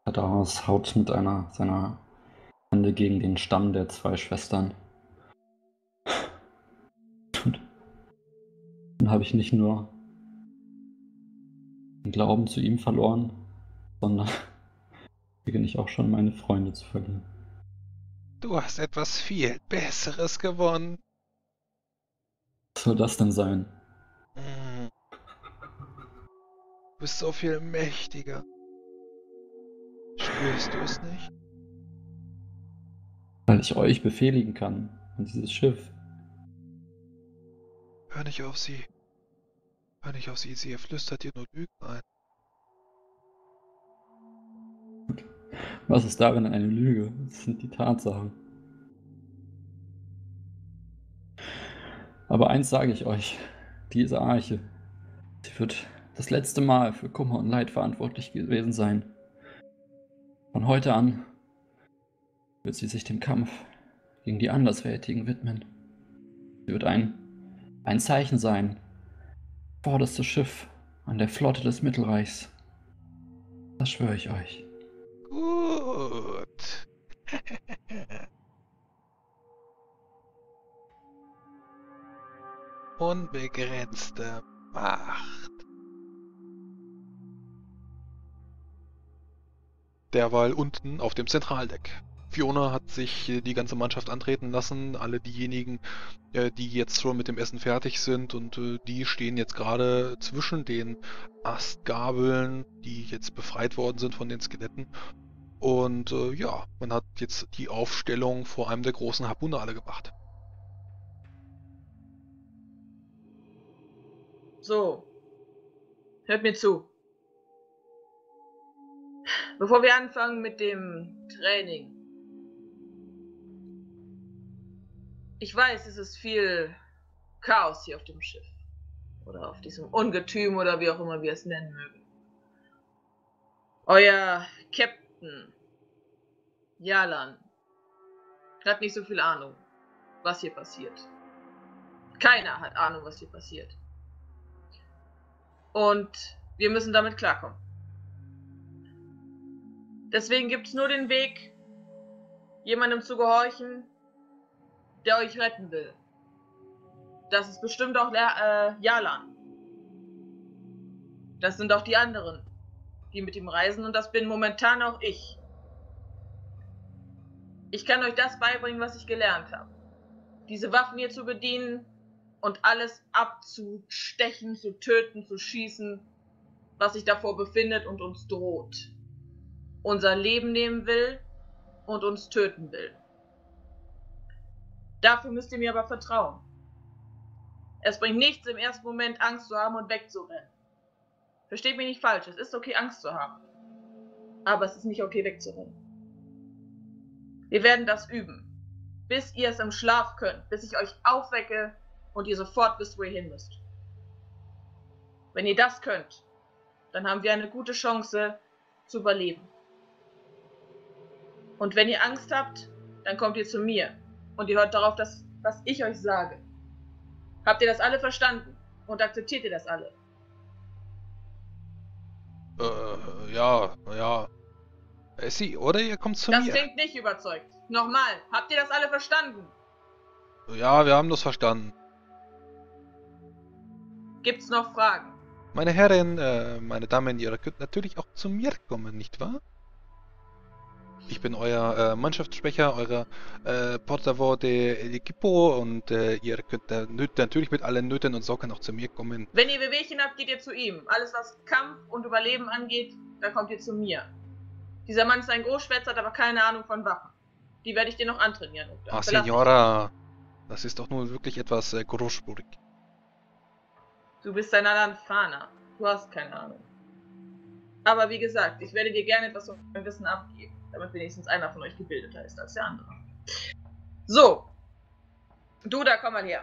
Kadaras haut mit einer seiner Hände gegen den Stamm der 2 Schwestern. Und dann habe ich nicht nur den Glauben zu ihm verloren, sondern beginne ich auch schon meine Freunde zu verlieren. Du hast etwas viel Besseres gewonnen. Was soll das denn sein? Du bist so viel mächtiger. Spürst du es nicht? Weil ich euch befehligen kann und dieses Schiff. Hör nicht auf sie. Hör nicht auf sie, sie flüstert dir nur Lügen ein. Was ist darin eine Lüge? Das sind die Tatsachen. Aber eins sage ich euch, diese Arche, sie wird das letzte Mal für Kummer und Leid verantwortlich gewesen sein. Von heute an wird sie sich dem Kampf gegen die Andersweltigen widmen. Sie wird ein Zeichen sein. Vorderstes Schiff an der Flotte des Mittelreichs. Das schwöre ich euch. Gut. Unbegrenzte Macht. Derweil unten auf dem Zentraldeck. Fiona hat sich die ganze Mannschaft antreten lassen, alle diejenigen, die jetzt schon mit dem Essen fertig sind und die stehen jetzt gerade zwischen den Astgabeln, die jetzt befreit worden sind von den Skeletten. Und ja, man hat jetzt die Aufstellung vor einem der großen Harpunale gemacht. So, hört mir zu. Bevor wir anfangen mit dem Training. Ich weiß, es ist viel Chaos hier auf dem Schiff. Oder auf diesem Ungetüm oder wie auch immer wir es nennen mögen. Euer Captain, Yalan, hat nicht so viel Ahnung, was hier passiert. Keiner hat Ahnung, was hier passiert. Und wir müssen damit klarkommen. Deswegen gibt es nur den Weg, jemandem zu gehorchen, der euch retten will. Das ist bestimmt auch Yalan. Das sind auch die anderen, die mit ihm reisen, und das bin momentan auch ich. Ich kann euch das beibringen, was ich gelernt habe. Diese Waffen hier zu bedienen und alles abzustechen, zu töten, zu schießen, was sich davor befindet und uns droht. Unser Leben nehmen will und uns töten will. Dafür müsst ihr mir aber vertrauen. Es bringt nichts, im ersten Moment Angst zu haben und wegzurennen. Versteht mich nicht falsch, es ist okay, Angst zu haben. Aber es ist nicht okay, wegzurennen. Wir werden das üben, bis ihr es im Schlaf könnt, bis ich euch aufwecke und ihr sofort wisst, wo ihr hin müsst. Wenn ihr das könnt, dann haben wir eine gute Chance zu überleben. Und wenn ihr Angst habt, dann kommt ihr zu mir und ihr hört darauf, was ich euch sage. Habt ihr das alle verstanden? Und akzeptiert ihr das alle? Ja. Sie, oder ihr kommt zu Das mir. klingt nicht überzeugt. Nochmal, habt ihr das alle verstanden? Ja, wir haben das verstanden. Gibt's noch Fragen? Meine Herren, meine Damen, ihr könnt natürlich auch zu mir kommen, nicht wahr? Ich bin euer Mannschaftssprecher, euer Portavoz del Equipo und ihr könnt natürlich mit allen Nöten und Sorgen auch zu mir kommen. Wenn ihr Wehwehchen habt, geht ihr zu ihm. Alles, was Kampf und Überleben angeht, dann kommt ihr zu mir. Dieser Mann ist ein Großschwätzer, hat aber keine Ahnung von Waffen. Die werde ich dir noch antrainieren. Ah, Signora, das ist doch nun wirklich etwas großspurig. Du bist ein Alanfaner. Du hast keine Ahnung. Aber wie gesagt, ich werde dir gerne etwas von meinem Wissen abgeben, damit wenigstens einer von euch gebildeter ist als der andere. So. Du da, komm mal her.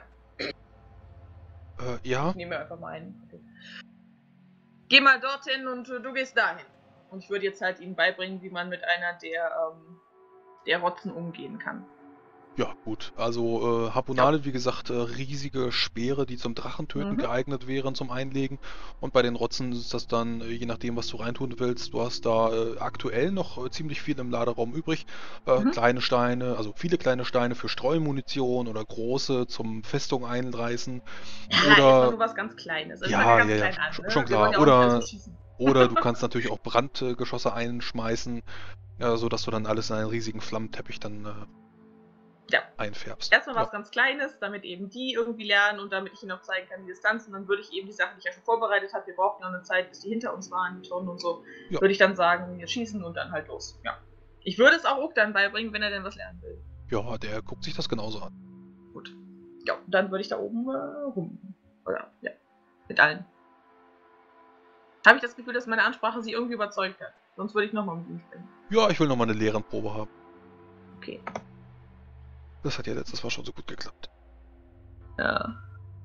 Ja? Ich nehme einfach mal einen. Okay. Geh mal dorthin und du gehst dahin. Und ich würde jetzt halt ihnen beibringen, wie man mit einer der Rotzen umgehen kann. Ja, gut. Also Harpunale, wie gesagt, riesige Speere, die zum Drachentöten Mhm. geeignet wären zum Einlegen. Und bei den Rotzen ist das dann, je nachdem, was du reintun willst, du hast da aktuell noch ziemlich viel im Laderaum übrig. Mhm. Kleine Steine, also viele kleine Steine für Streumunition oder große zum Festung einreißen. Ja, erstmal nur was ganz Kleines. Also wir fangen ja Ja, ganz ja, ja, klein an, schon ne? Wir wollen klar. ja auch nicht alles beschießen. Oder du kannst natürlich auch Brandgeschosse einschmeißen, sodass du dann alles in einen riesigen Flammenteppich dann Ja. einfärbst. Erstmal Ja. was ganz Kleines, damit eben die irgendwie lernen und damit ich ihnen auch zeigen kann, die Distanz. Und dann würde ich eben die Sachen, die ich ja schon vorbereitet habe, wir brauchten noch eine Zeit, bis die hinter uns waren, die Tonnen und so, Ja. würde ich dann sagen, wir schießen und dann halt los. Ja. Ich würde es auch Uck dann beibringen, wenn er denn was lernen will. Ja, der guckt sich das genauso an. Gut. Ja, dann würde ich da oben rum. Oder, ja. Mit allen. Habe ich das Gefühl, dass meine Ansprache sie irgendwie überzeugt hat. Sonst würde ich nochmal mit ihm sprechen. Ja, ich will nochmal eine Lehrenprobe haben. Okay. Das hat ja letztes Mal schon so gut geklappt. Ja.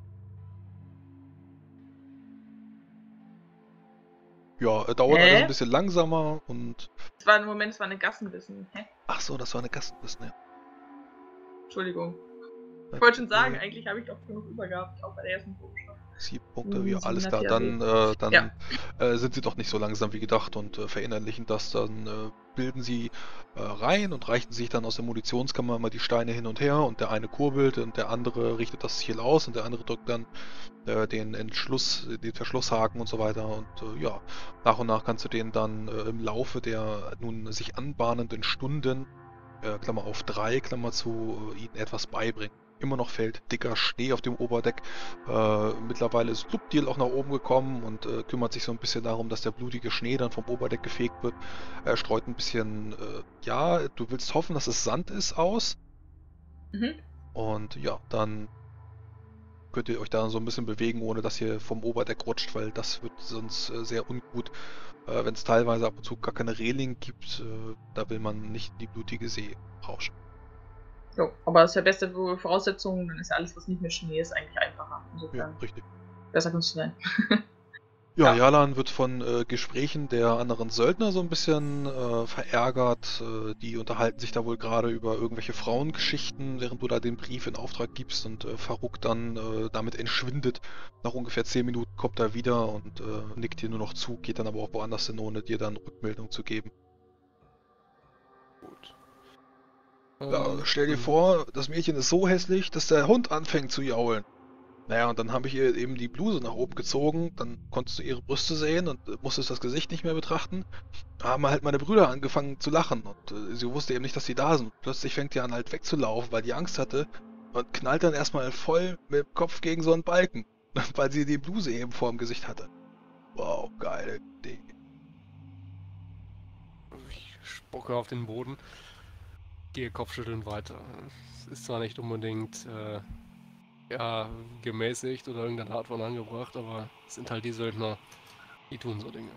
Ja, dauert alles ein bisschen langsamer und... Es war ein Moment, es war eine Gassenwissen. Hä? Ach so, das war eine Gassenwissen, ja. Entschuldigung. Ich wollte schon sagen, eigentlich habe ich doch genug übergehabt, auch bei der ersten Probe schon. 7 Punkte, ja, alles klar. 740. Dann sind sie doch nicht so langsam wie gedacht und verinnerlichen das. Dann bilden sie rein und reichen sich dann aus der Munitionskammer mal die Steine hin und her und der eine kurbelt und der andere richtet das Ziel aus und der andere drückt dann den Verschlusshaken und so weiter. Und ja, nach und nach kannst du denen dann im Laufe der nun sich anbahnenden Stunden, Klammer auf 3, Klammer zu, ihnen etwas beibringen. Immer noch fällt dicker Schnee auf dem Oberdeck. Mittlerweile ist Lubdiel auch nach oben gekommen und kümmert sich so ein bisschen darum, dass der blutige Schnee dann vom Oberdeck gefegt wird. Er streut ein bisschen, ja, du willst hoffen, dass es Sand ist, aus. Mhm. Und ja, dann könnt ihr euch da so ein bisschen bewegen, ohne dass ihr vom Oberdeck rutscht, weil das wird sonst sehr ungut. Wenn es teilweise ab und zu gar keine Reling gibt, da will man nicht in die blutige See rauschen. Jo, aber das ist ja beste Voraussetzung, dann ist ja alles, was nicht mehr Schnee ist, eigentlich einfacher. Ja, Insofern richtig. besser kannst du sein. Ja, Ja. Jalan wird von Gesprächen der anderen Söldner so ein bisschen verärgert. Die unterhalten sich da wohl gerade über irgendwelche Frauengeschichten, während du da den Brief in Auftrag gibst und Faruk dann damit entschwindet. Nach ungefähr 10 Minuten kommt er wieder und nickt dir nur noch zu, geht dann aber auch woanders hin, ohne dir dann Rückmeldung zu geben. Gut. Ja, stell dir vor, das Mädchen ist so hässlich, dass der Hund anfängt zu jaulen. Naja, und dann habe ich ihr eben die Bluse nach oben gezogen, dann konntest du ihre Brüste sehen und musstest das Gesicht nicht mehr betrachten. Da haben halt meine Brüder angefangen zu lachen und sie wusste eben nicht, dass die da sind. Plötzlich fängt die an halt wegzulaufen, weil die Angst hatte und knallt dann erstmal voll mit dem Kopf gegen so einen Balken, weil sie die Bluse eben vor dem Gesicht hatte. Wow, geile Idee. Ich spucke auf den Boden, gehe kopfschütteln weiter. Es ist zwar nicht unbedingt ja, gemäßigt oder irgendeine Art von angebracht, aber es sind halt die Söldner, die tun so Dinge.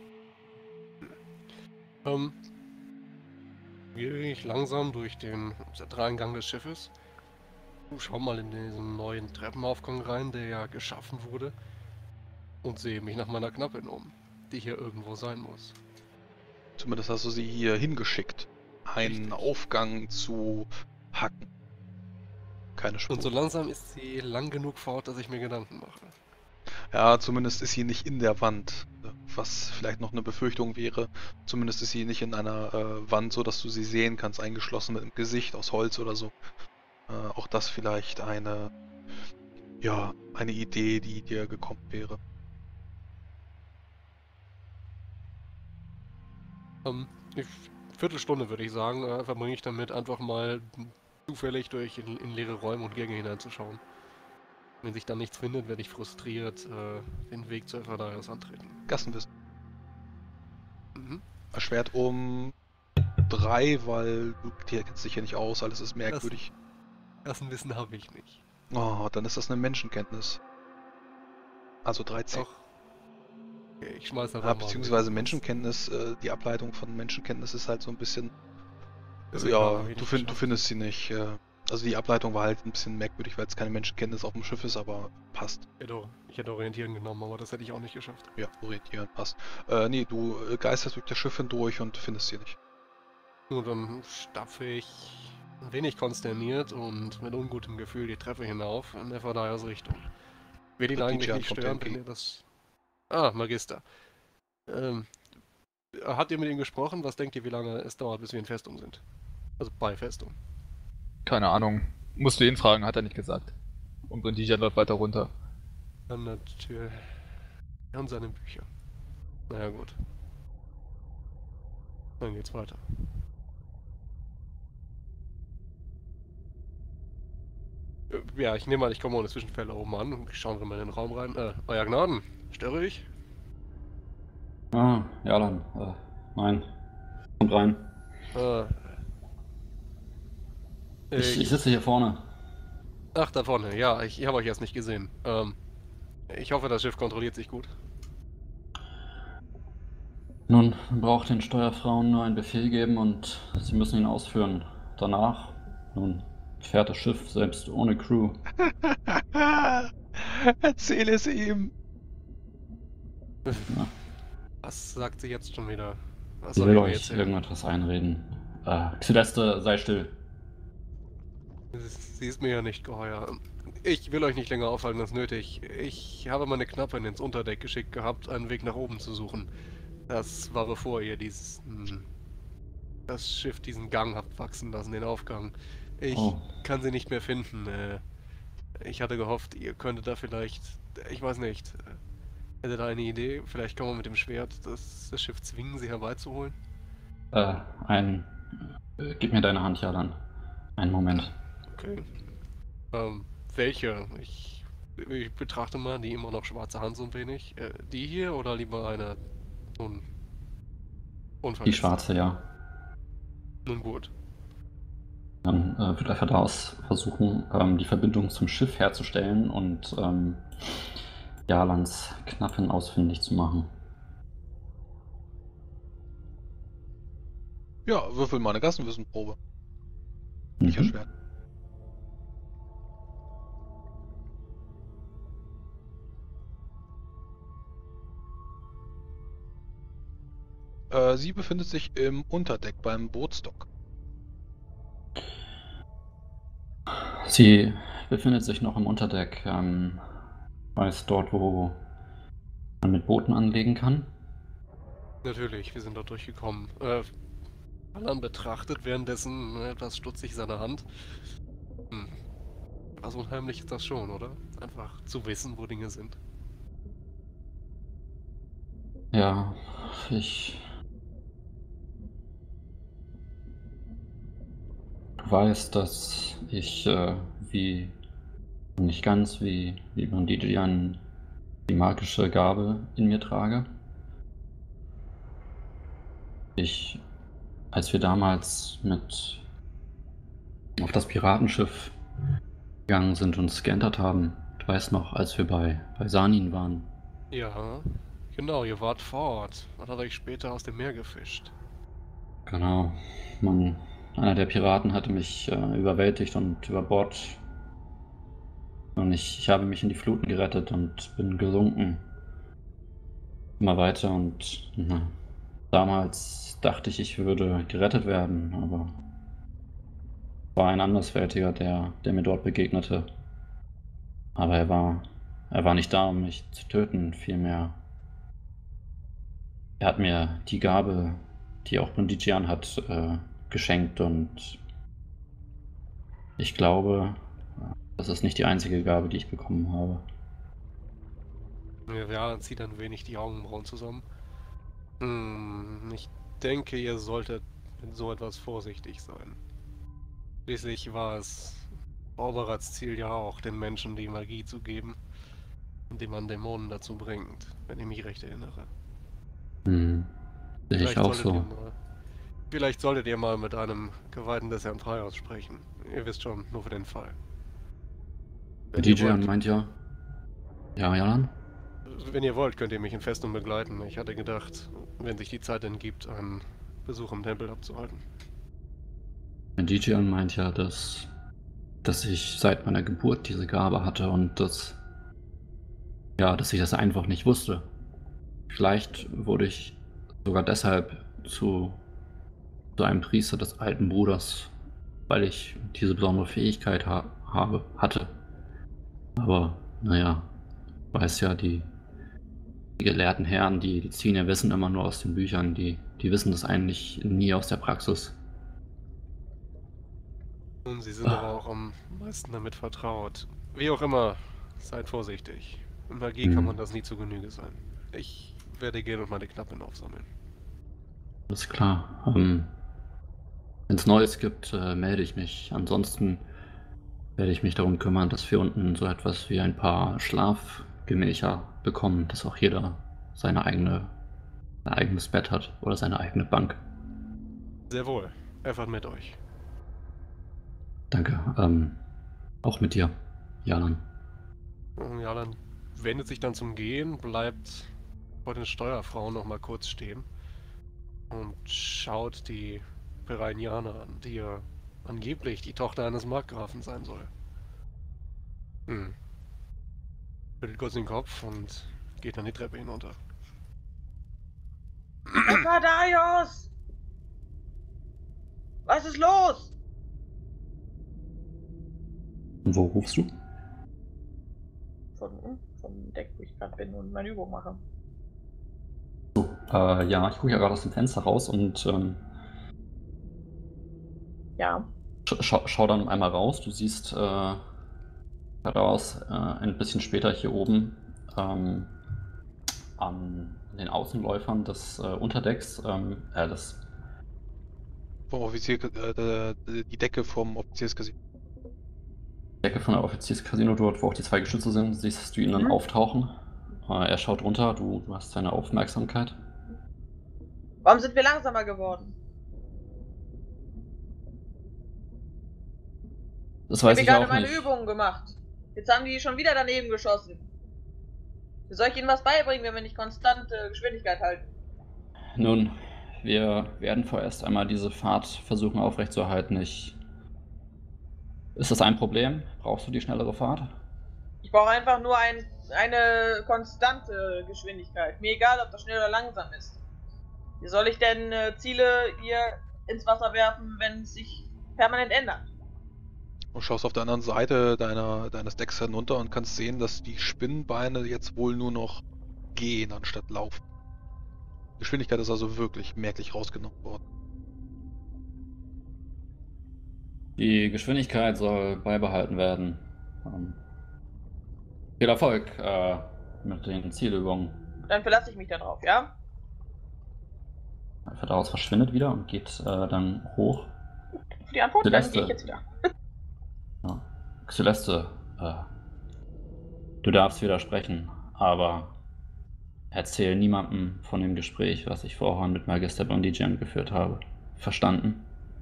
Gehe ich langsam durch den Zentraleingang des Schiffes. Schau mal in diesen neuen Treppenaufgang rein, der ja geschaffen wurde. Und sehe mich nach meiner Knappin um, die hier irgendwo sein muss. Zumindest hast du sie hier hingeschickt, einen Richtig. Aufgang zu hacken. Keine Spur. Und so langsam ist sie lang genug fort, dass ich mir Gedanken mache. Ja, zumindest ist sie nicht in der Wand, was vielleicht noch eine Befürchtung wäre. Zumindest ist sie nicht in einer Wand, so dass du sie sehen kannst, eingeschlossen mit dem Gesicht aus Holz oder so. Auch das vielleicht eine Idee, die dir gekommen wäre. Eine Viertelstunde würde ich sagen, verbringe ich damit, einfach mal zufällig in leere Räume und Gänge hineinzuschauen. Wenn sich dann nichts findet, werde ich frustriert den Weg zu Ephraim's antreten. Gassenwissen. Mhm. Erschwert um 3, weil du kennst dich hier nicht aus, alles ist merkwürdig. Gassenwissen habe ich nicht. Oh, dann ist das eine Menschenkenntnis. Also 13. Doch. Okay, ich schmeiß einfach Ja, mal. beziehungsweise Menschenkenntnis, die Ableitung von Menschenkenntnis ist halt so ein bisschen... Deswegen Ja, habe ich du nicht geschafft. findest sie nicht. Also die Ableitung war halt ein bisschen merkwürdig, weil es keine Menschenkenntnis auf dem Schiff ist, aber passt. Ich hätte Orientieren genommen, aber das hätte ich auch nicht geschafft. Ja, orientieren, passt. Nee, du geisterst durch das Schiff hindurch und findest sie nicht. Nur dann stapfe ich ein wenig konsterniert und mit ungutem Gefühl die Treppe hinauf in Nephadaios Richtung. Will ihn eigentlich Dijan nicht kommt stören, entgegen. wenn ihr das... Ah, Magister. Habt ihr mit ihm gesprochen? Was denkt ihr, wie lange es dauert, bis wir in Festung sind? Also bei Festung. Keine Ahnung. Musst du ihn fragen, hat er nicht gesagt. Und Brindijan läuft weiter runter. Dann natürlich... Ja, und seine Bücher. Naja, gut. Dann geht's weiter. Ja, ich nehme an, ich komme ohne Zwischenfälle oben an und schauen wir mal in den Raum rein. Euer Gnaden, störe ich? Ah, ja dann. Nein. Kommt rein. Ich sitze hier vorne. Ach, da vorne, ja, ich habe euch erst nicht gesehen. Ich hoffe, das Schiff kontrolliert sich gut. Nun, man braucht den Steuerfrauen nur einen Befehl geben und sie müssen ihn ausführen. Danach, nun, fährt das Schiff selbst ohne Crew. Erzähl es ihm. Ja. Was sagt sie jetzt schon wieder? Was Sie soll will ich mir euch erzählen? irgendetwas einreden. Xyleste, sei still. Sie ist mir ja nicht geheuer. Ich will euch nicht länger aufhalten als nötig. Ich habe meine Knappin ins Unterdeck geschickt gehabt, einen Weg nach oben zu suchen. Das war bevor ihr das Schiff diesen Gang habt wachsen lassen, den Aufgang. Ich kann sie nicht mehr finden. Ich hatte gehofft, ihr könntet da vielleicht, ich weiß nicht, hättet ihr eine Idee? Vielleicht kann man mit dem Schwert das Schiff zwingen, sie herbeizuholen? Gib mir deine Hand, Jalan. Einen Moment. Okay. Welche? Ich betrachte mal die immer noch schwarze Hand so ein wenig. Die hier oder lieber eine unverletzt? Die schwarze, ja. Nun gut. Dann wird er von da aus versuchen, die Verbindung zum Schiff herzustellen und Jalans Knappin ausfindig zu machen. Ja, würfel mal eine Gassenwissenprobe. Nicht erschwert. Sie befindet sich im Unterdeck beim Bootstock. Sie befindet sich noch im Unterdeck. Weiß dort, wo man mit Booten anlegen kann. Natürlich, wir sind dort durchgekommen. Alan betrachtet währenddessen etwas stutzig seine Hand. Was unheimlich ist das schon, oder? Einfach zu wissen, wo Dinge sind. Ja, ich... Du weißt, dass ich, nicht ganz wie Brindijan die magische Gabe in mir trage. Als wir damals auf das Piratenschiff gegangen sind und es geentert haben, du weißt noch, als wir bei Sanin waren. Ja, genau, ihr wart vor Ort. Man hat euch später aus dem Meer gefischt. Genau, einer der Piraten hatte mich überwältigt und über Bord. Und ich habe mich in die Fluten gerettet und bin gesunken. Immer weiter und damals dachte ich würde gerettet werden, aber es war ein Andersweltiger, der mir dort begegnete. Aber er war nicht da, um mich zu töten, vielmehr. Er hat mir die Gabe, die auch Brindijan hat, geschenkt und ich glaube, das ist nicht die einzige Gabe, die ich bekommen habe. Ja, dann zieht ein wenig die Augenbrauen zusammen. Ich denke, ihr solltet mit so etwas vorsichtig sein. Schließlich war es Orberats Ziel ja auch, den Menschen die Magie zu geben, indem man Dämonen dazu bringt, wenn ich mich recht erinnere. Sehe ich auch so. Vielleicht solltet ihr mal mit einem Geweihten des Herrn Freihaus sprechen. Ihr wisst schon, nur für den Fall. Brindijan meint ja. Ja, Jalan? Wenn ihr wollt, könnt ihr mich in Festung begleiten. Ich hatte gedacht, wenn sich die Zeit entgibt, einen Besuch im Tempel abzuhalten. Brindijan meint ja, dass ich seit meiner Geburt diese Gabe hatte und dass ich das einfach nicht wusste. Vielleicht wurde ich sogar deshalb zu einem Priester des alten Bruders, weil ich diese besondere Fähigkeit hatte. Aber, naja, weiß ja, die gelehrten Herren, die ziehen ihr Wissen immer nur aus den Büchern, die wissen das eigentlich nie aus der Praxis. Und sie sind aber auch am meisten damit vertraut. Wie auch immer, seid vorsichtig. In Magie kann man das nie zu Genüge sein. Ich werde gehen und meine Knappen aufsammeln. Alles klar. Wenn es Neues gibt, melde ich mich. Ansonsten werde ich mich darum kümmern, dass wir unten so etwas wie ein paar Schlafgemächer bekommen, dass auch jeder sein eigenes Bett hat oder seine eigene Bank. Sehr wohl. Einfach mit euch. Danke. Auch mit dir, Jalan. Jalan wendet sich dann zum Gehen, bleibt vor den Steuerfrauen noch mal kurz stehen und schaut die Pirainianer an, die ja angeblich die Tochter eines Markgrafen sein soll. Schüttelt kurz den Kopf und geht dann die Treppe hinunter. Ephadaios! Was ist los? Und wo rufst du? Vom Deck, wo ich gerade bin und meine Übung mache. Ja, ich gucke ja gerade aus dem Fenster raus und Ja. schau dann einmal raus. Du siehst daraus ein bisschen später hier oben an den Außenläufern des Unterdecks, das Vom Offizier, die Decke vom Offizierscasino. Decke von der Offizierscasino, dort wo auch die zwei Geschütze sind, siehst du ihn dann auftauchen. Er schaut runter, du hast seine Aufmerksamkeit. Warum sind wir langsamer geworden? Das weiß Ich habe ich auch gerade nicht. meine Übungen gemacht. Jetzt haben die schon wieder daneben geschossen. Wie soll ich ihnen was beibringen, wenn wir nicht konstant Geschwindigkeit halten? Nun, wir werden vorerst einmal diese Fahrt versuchen aufrechtzuerhalten. Ist das ein Problem? Brauchst du die schnellere Fahrt? Ich brauche einfach nur eine konstante Geschwindigkeit. Mir egal, ob das schnell oder langsam ist. Wie soll ich denn Ziele hier ins Wasser werfen, wenn es sich permanent ändert? Du schaust auf der anderen Seite deines Decks hinunter und kannst sehen, dass die Spinnenbeine jetzt wohl nur noch gehen anstatt laufen. Die Geschwindigkeit ist also wirklich merklich rausgenommen worden. Die Geschwindigkeit soll beibehalten werden. Viel Erfolg mit den Zielübungen. Dann verlasse ich mich darauf, ja? Daraus verschwindet wieder und geht dann hoch. Für die Antwort, dann Celeste. gehe ich jetzt wieder. Ja. Celeste, du darfst widersprechen, aber erzähl niemandem von dem Gespräch, was ich vorhin mit Magister Bondigian geführt habe. Verstanden?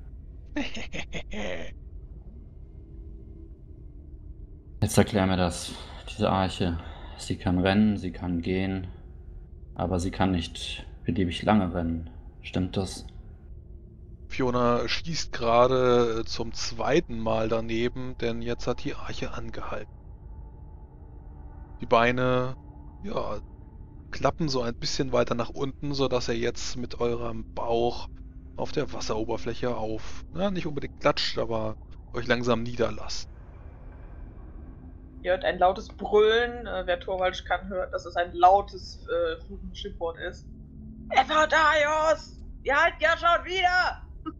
Jetzt erklär mir das. Diese Arche, sie kann rennen, sie kann gehen, aber sie kann nicht beliebig lange rennen. Stimmt das? Fiona schießt gerade zum zweiten Mal daneben, denn jetzt hat die Arche angehalten. Die Beine, ja, klappen so ein bisschen weiter nach unten, sodass er jetzt mit eurem Bauch auf der Wasseroberfläche nicht unbedingt klatscht, aber euch langsam niederlasst. Ihr hört ein lautes Brüllen. Wer Torwald kann, hört, dass es ein lautes Schimpfwort ist. Ephadaios! Ihr haltet ja schon wieder!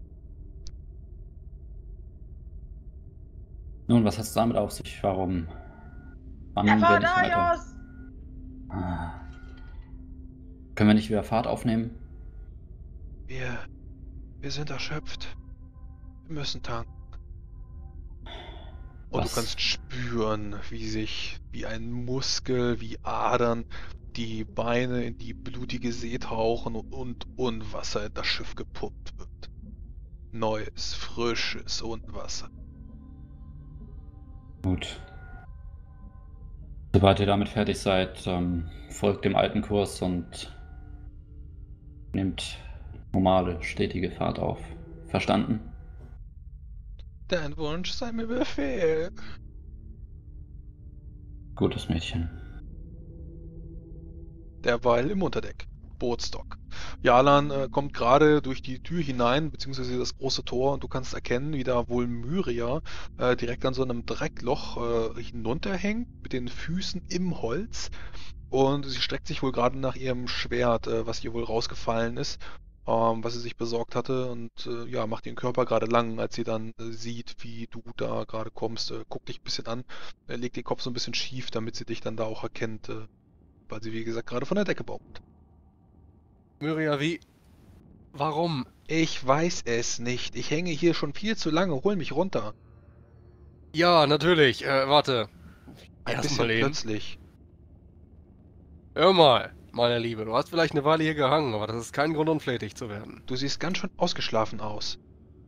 Nun, was hat es damit auf sich? Warum? Wann werde ich weiter? Ephadaios! Können wir nicht wieder Fahrt aufnehmen? Wir sind erschöpft. Wir müssen tanken. Und Was? du kannst spüren, wie ein Muskel, wie Adern, die Beine in die blutige See tauchen und Unwasser in das Schiff gepumpt wird. Neues, frisches Unwasser. Gut. Sobald ihr damit fertig seid, folgt dem alten Kurs und nehmt normale, stetige Fahrt auf. Verstanden? Dein Wunsch sei mir Befehl. Gutes Mädchen. Derweil im Unterdeck. Bootsdock. Jalan kommt gerade durch die Tür hinein, beziehungsweise das große Tor, und du kannst erkennen, wie da wohl Myria direkt an so einem Dreckloch hinunterhängt, mit den Füßen im Holz. Und sie streckt sich wohl gerade nach ihrem Schwert, was ihr wohl rausgefallen ist, was sie sich besorgt hatte, und ja, macht ihren Körper gerade lang, als sie dann sieht, wie du da gerade kommst. Guckt dich ein bisschen an, legt den Kopf so ein bisschen schief, damit sie dich dann da auch erkennt, weil sie, wie gesagt, gerade von der Decke baumt. Myria, wie? Warum? Ich weiß es nicht. Ich hänge hier schon viel zu lange. Hol mich runter. Ja, natürlich. Warte. Ein Erst bisschen mal eben. plötzlich. Hör mal, meine Liebe. Du hast vielleicht eine Weile hier gehangen, aber das ist kein Grund, unflätig zu werden. Du siehst ganz schön ausgeschlafen aus.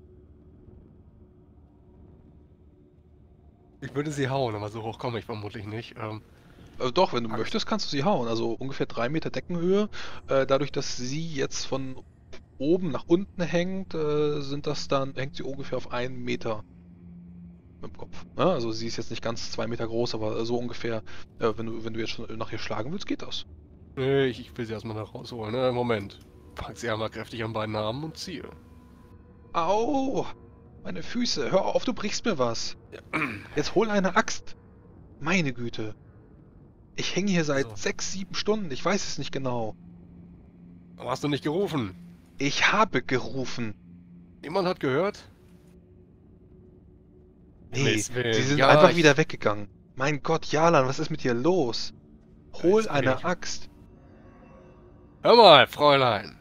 Ich würde sie hauen, aber so hoch komme ich vermutlich nicht. Doch, wenn du möchtest, kannst du sie hauen. Also ungefähr 3 Meter Deckenhöhe. Dadurch, dass sie jetzt von oben nach unten hängt, hängt sie ungefähr auf 1 Meter im Kopf. Ja, also sie ist jetzt nicht ganz 2 Meter groß, aber so ungefähr, wenn du jetzt schon nach ihr schlagen willst, geht das. Nee, ich will sie erstmal da rausholen. Moment. Pack sie einmal kräftig an beiden Armen und ziehe. Au! Meine Füße, hör auf, du brichst mir was. Jetzt hol eine Axt. Meine Güte. Ich hänge hier seit So. 6, 7 Stunden, ich weiß es nicht genau. Aber hast du nicht gerufen? Ich habe gerufen. Niemand hat gehört? Nee, Himmels Willen. sie sind Ja, einfach ich- wieder weggegangen. Mein Gott, Jalan, was ist mit dir los? Hol Jetzt bin eine ich- Axt. Hör mal, Fräulein.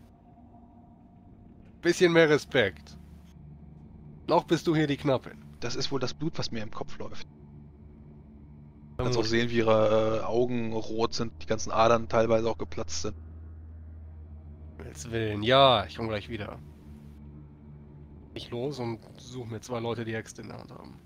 Bisschen mehr Respekt. Noch bist du hier die Knappin. Das ist wohl das Blut, was mir im Kopf läuft. Du kannst auch Vermutlich. sehen, wie ihre Augen rot sind, die ganzen Adern teilweise auch geplatzt sind. Himmels Willen. Ja, ich komme gleich wieder. Ich los und suche mir 2 Leute, die Äxte in der Hand haben.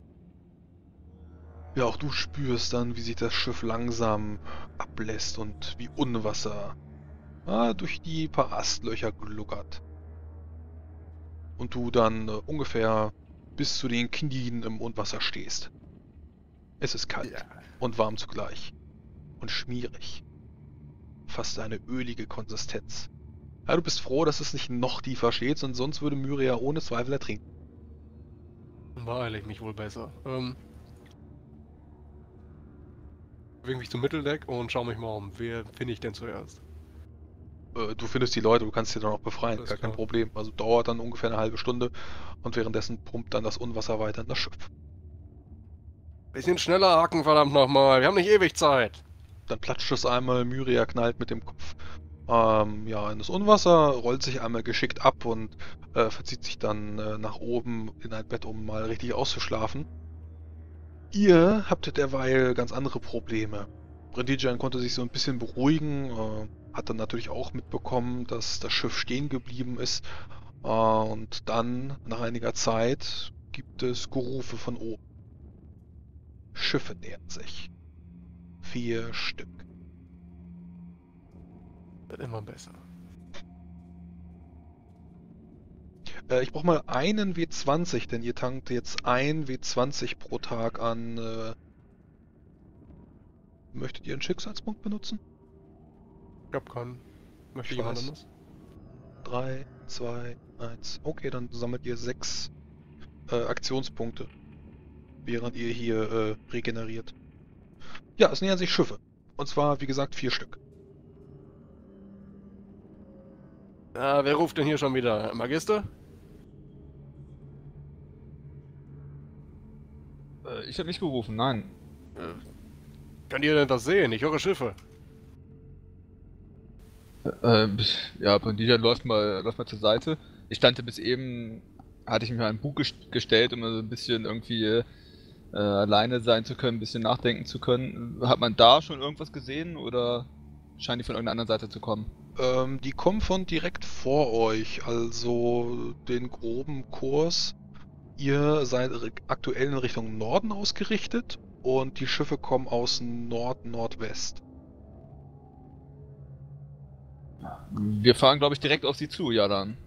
Ja, auch du spürst dann, wie sich das Schiff langsam ablässt und wie Unwasser durch die paar Astlöcher gluckert. Und du dann ungefähr bis zu den Knien im Unwasser stehst. Es ist kalt Ja. und warm zugleich. Und schmierig. Fast eine ölige Konsistenz. Ja, du bist froh, dass es nicht noch tiefer steht, sonst würde Myria ohne Zweifel ertrinken. Dann beeile ich mich wohl besser. Bewege mich zum Mitteldeck und schau mich mal um. Wer finde ich denn zuerst? Du findest die Leute, du kannst sie dann auch befreien, Alles gar kein klar. Problem. Also dauert dann ungefähr eine halbe Stunde und währenddessen pumpt dann das Unwasser weiter in das Schiff. Bisschen schneller haken, verdammt nochmal. Wir haben nicht ewig Zeit. Dann platscht es einmal, Myria knallt mit dem Kopf ja, in das Unwasser, rollt sich einmal geschickt ab und verzieht sich dann nach oben in ein Bett, um mal richtig auszuschlafen. Ihr habt derweil ganz andere Probleme. Brindijan konnte sich so ein bisschen beruhigen, hat dann natürlich auch mitbekommen, dass das Schiff stehen geblieben ist. Und dann, nach einiger Zeit, gibt es Gerufe von oben. Schiffe nähern sich. 4 Stück. Wird immer besser. Ich brauche mal einen W20, denn ihr tankt jetzt ein W20 pro Tag an. Möchtet ihr einen Schicksalspunkt benutzen? Ich hab keinen. Möchte Ich jemand weiß. anders? 3, 2, 1. Okay, dann sammelt ihr 6 Aktionspunkte, während ihr hier regeneriert. Ja, es nähern sich Schiffe. Und zwar, wie gesagt, 4 Stück. Wer ruft denn hier schon wieder? Magister? Ich habe nicht gerufen, nein. Könnt ihr denn das sehen? Ich höre Schiffe. Ja, Pondijan läuft mal zur Seite. Ich stand bis eben, hatte ich mir ein Buch gestellt, um so ein bisschen irgendwie alleine sein zu können, ein bisschen nachdenken zu können. Hat man da schon irgendwas gesehen oder scheinen die von irgendeiner anderen Seite zu kommen? Die kommen von direkt vor euch, also den groben Kurs. Ihr seid aktuell in Richtung Norden ausgerichtet und die Schiffe kommen aus Nord-Nordwest. Wir fahren, glaube ich, direkt auf sie zu, ja dann.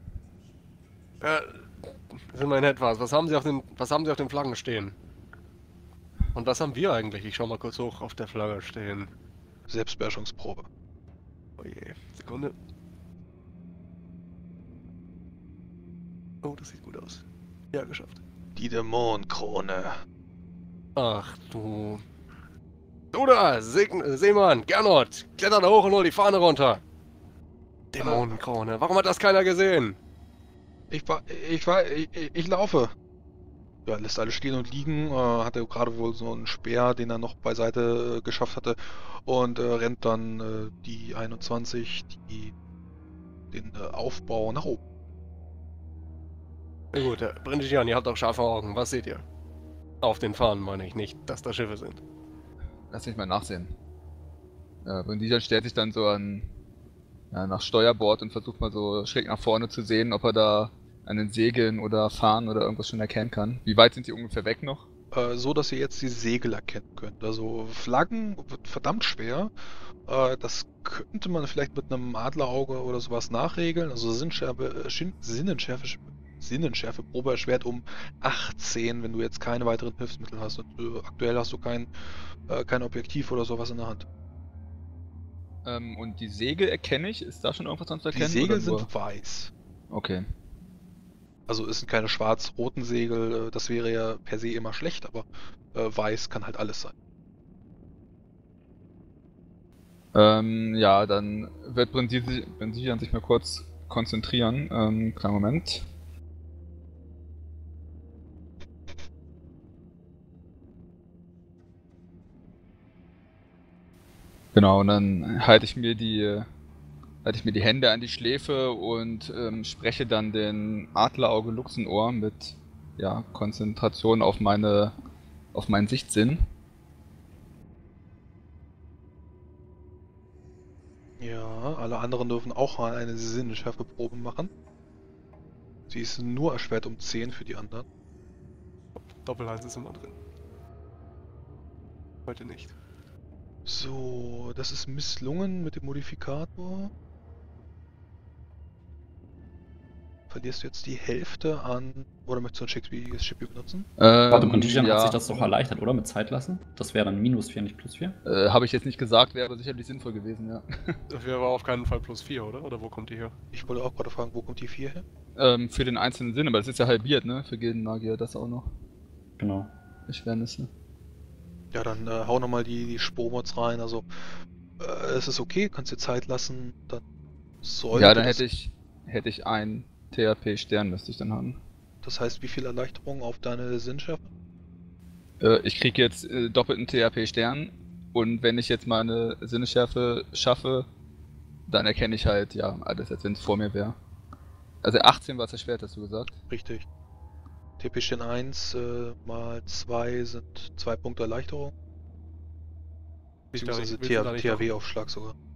Sind wir in etwas. Was haben sie auf den Flaggen stehen? Und was haben wir eigentlich? Ich schau mal kurz hoch auf der Flagge stehen. Selbstbeherrschungsprobe. Oh je. Sekunde. Oh, das sieht gut aus. Ja, geschafft. Die Dämonenkrone. Ach du. Du da, Seemann, Gernot, kletter da hoch und hol die Fahne runter. Dämonenkrone, warum hat das keiner gesehen? Ich laufe. Ja, lässt alles stehen und liegen, hatte gerade wohl so einen Speer, den er noch beiseite geschafft hatte und rennt dann die 21, den Aufbau nach oben. Na gut, brennt dich an, ihr habt doch scharfe Augen, was seht ihr? Auf den Fahnen meine ich, nicht, dass da Schiffe sind. Lass mich mal nachsehen. Brindisian stellt sich dann so nach Steuerbord und versucht mal so schräg nach vorne zu sehen, ob er da an den Segeln oder Fahnen oder irgendwas schon erkennen kann. Wie weit sind die ungefähr weg noch? So, dass ihr jetzt die Segel erkennen könnt. Also Flaggen wird verdammt schwer. Das könnte man vielleicht mit einem Adlerauge oder sowas nachregeln. Also Sinnenschärfe Probe erschwert um 18, wenn du jetzt keine weiteren Hilfsmittel hast. Und aktuell hast du kein Objektiv oder sowas in der Hand. Und die Segel erkenne ich? Ist da schon irgendwas sonst zu Die erkennen? Segel oder nur? sind weiß. Okay. Also es sind keine schwarz-roten Segel, das wäre ja per se immer schlecht, aber weiß kann halt alles sein. Ja, dann wird Brindisian sich mal kurz konzentrieren. Kleinen Moment. Genau, und dann halte ich mir die Hände an die Schläfe und spreche dann den Adlerauge Luchsenohr mit Konzentration auf meinen Sichtsinn. Ja, alle anderen dürfen auch mal eine Sinneschärfeprobe machen. Sie ist nur erschwert um 10 für die anderen. Doppelhals ist immer drin. Heute nicht. So, das ist misslungen mit dem Modifikator. Verlierst du jetzt die Hälfte an... Oder möchtest du ein shakespeariges Shippy benutzen? Warte, Brindisian ja, hat sich das doch erleichtert, oder? Mit Zeit lassen? Das wäre dann -4, nicht +4? habe ich jetzt nicht gesagt, wäre aber sicherlich sinnvoll gewesen, ja. Das wäre aber auf keinen Fall +4, oder? Oder wo kommt die her? Ich wollte auch gerade fragen, wo kommt die 4 her? Für den einzelnen Sinn, aber das ist ja halbiert, ne? Für Gildenmagier das auch noch. Genau. Erschwernisse. Ja, dann hau nochmal die Spomods rein. Also, es ist okay, kannst dir Zeit lassen. Dann sollte Ja, dann das- hätte ich einen THP-Stern, müsste ich dann haben. Das heißt, wie viel Erleichterung auf deine Sinnschärfe? Ich kriege jetzt doppelten THP-Stern und wenn ich jetzt meine Sinnesschärfe schaffe, dann erkenne ich halt, ja, alles, als wenn es vor mir wäre. Also 18 war es erschwert, hast du gesagt? Richtig. TP Stern 1 mal 2 sind 2 Punkte Erleichterung. Willst du da Beziehungsweise nicht doch- THW-Aufschlag sogar.